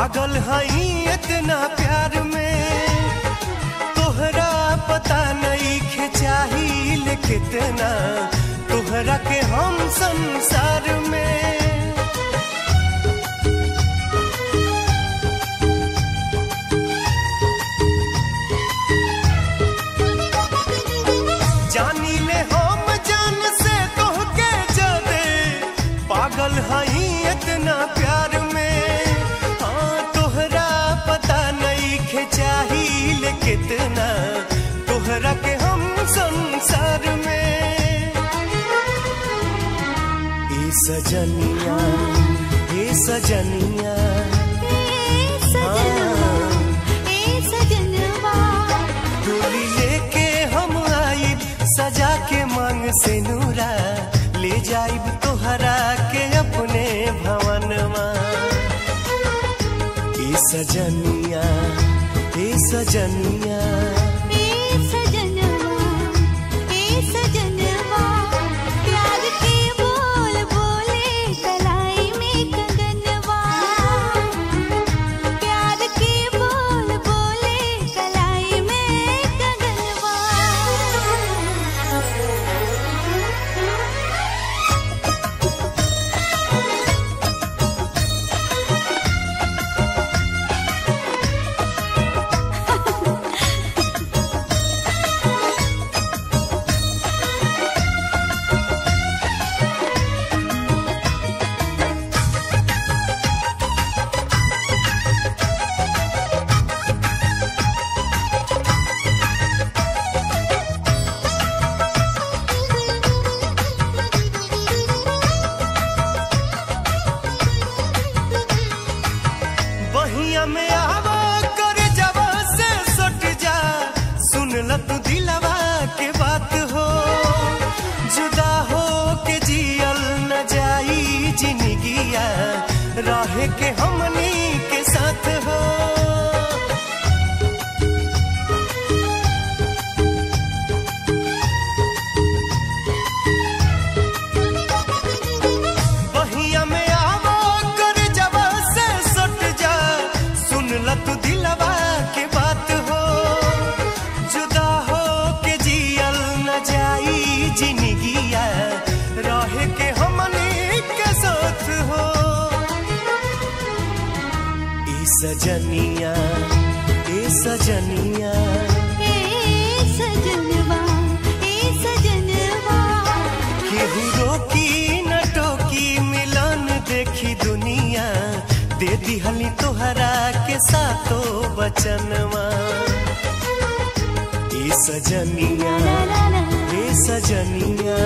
पागल हई इतना प्यार में, तोहरा पता नहीं के चाहिए कितना, तोहरा के हम संसार में। जानी ले हम जान से तोहके जादे, पागल हई इतना प्यार में। हाँ तोहरा पता नहीं के चाहिए कितना, तोहरा के हम संसार में। ए सजनिया ए सजनिया डोली लेके हम आइब, सजा के मांग से नूरा, ले जाइब तोहरा के अपने भवनमा। ए सजनिया ए सजनिया में आवा कर जवा से सट जा, सुन ल तू दिलवा के बात हो। जुदा हो के जियल न जाई जिंदगिया, रहे के हमनी के साथ हो। बहिया में आवा कर जवा से सट जा, तू दिलवा के बात हो। जुदा हो के जियल न जाई जिंदगिया, रहे के हमनी के साथ हो। ए सजनिया ए सजनिया केहू रोकी न टोकी, मिलन देखी दुनिया, दे दिहली तोहरा के साथो बचनवा। ए सजनिया ए सजनिया